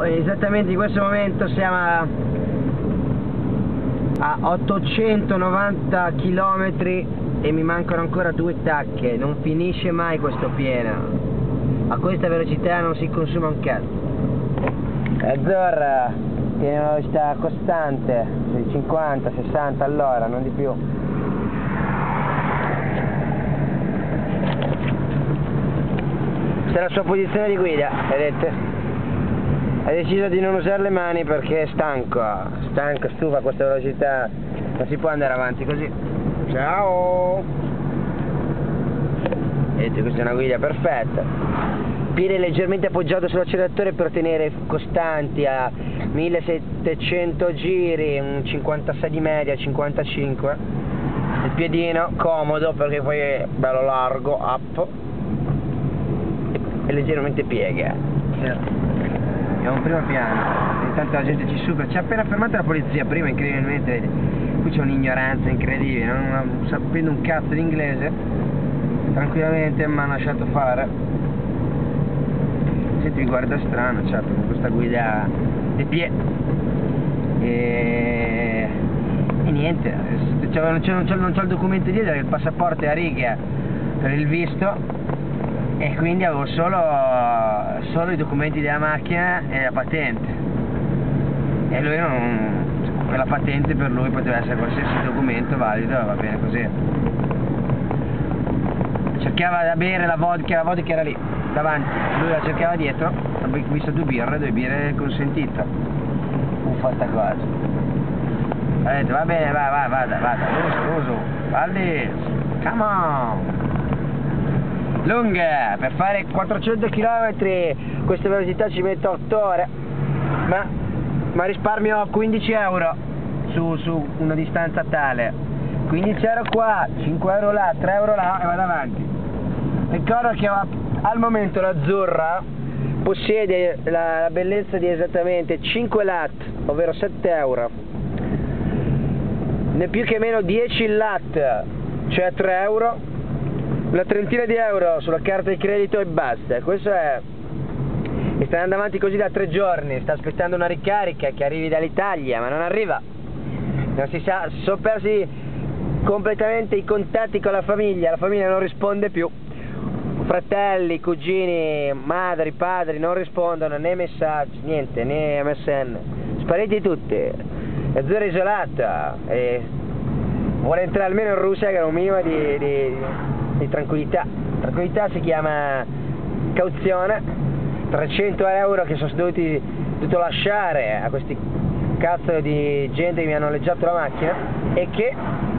esattamente in questo momento siamo a 890 km e mi mancano ancora 2 tacche, non finisce mai questo pieno. A questa velocità non si consuma un cazzo. Azzurra tiene una velocità costante sui 50-60 all'ora, non di più. Questa è la sua posizione di guida, vedete? Ha deciso di non usare le mani perché è stanco, stufa a questa velocità, non si può andare avanti così. Ciao! Vedete, questa è una guida perfetta. Piede leggermente appoggiato sull'acceleratore per tenere costanti a 1700 giri, un 56 di media, 55. Il piedino comodo perché poi è bello largo, up, e leggermente piega. Andiamo primo piano, intanto la gente ci supera. Ci ha appena fermato la polizia prima, incredibilmente. Qui c'è un'ignoranza incredibile, non sapendo un cazzo di inglese, tranquillamente mi hanno lasciato fare. Senti, mi guarda strano, certo, con questa guida di piedi. E niente, non c'ho il documento dietro, il passaporto è a righe per il visto, e quindi avevo solo i documenti della macchina e la patente, e lui quella patente per lui poteva essere qualsiasi documento valido, va bene così. Cercava da bere la vodka era lì davanti, lui la cercava dietro, ha visto 2 birre consentite. Uffa sta cosa. Ha detto va bene, vada, uso, Valdi, come on! Lunga, per fare 400 km questa velocità ci metto 8 ore, ma risparmio 15 euro su una distanza tale. 15 euro qua, 5 euro là, 3 euro là e vado avanti. Ricordo che al momento l'Azzurra possiede la bellezza di esattamente 5 lat, ovvero 7 euro, né più che meno 10 lat, cioè 3 euro, una trentina di euro sulla carta di credito e basta. Questo è, e sta andando avanti così da 3 giorni, sta aspettando una ricarica che arrivi dall'Italia, ma non arriva, non si sa, si sono persi completamente i contatti con la famiglia non risponde più, fratelli, cugini, madri, padri non rispondono né messaggi, niente, né MSN, spariti tutti. Azzurra isolata e vuole entrare almeno in Russia, che è un minimo di tranquillità. Tranquillità si chiama cauzione, 300 euro che sono dovuto lasciare a questi cazzo di gente che mi hanno noleggiato la macchina e che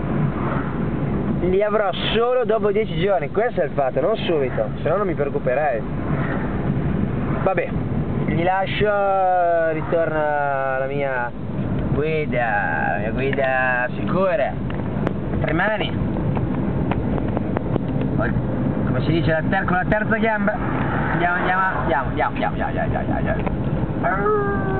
li avrò solo dopo 10 giorni, questo è il fatto, non subito, se no non mi preoccuperei. Vabbè, li lascio, ritorno alla mia guida sicura, 3 mani, come si dice con la terza gamba, andiamo.